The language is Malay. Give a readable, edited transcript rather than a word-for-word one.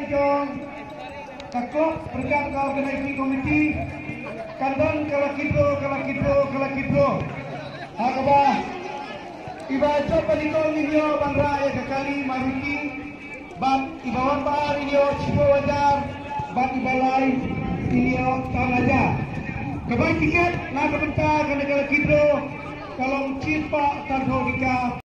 jong kaklok berkat ke organisasi komiti kandang kalakidro agaba iba coba nikol ninyo bangra ya kekali maruti bat ibawan baar ninyo cipo wajar bat ibalai ninyo tanaja kebaik tiket na kebentar kena kalakidro kalau cipa tarho dika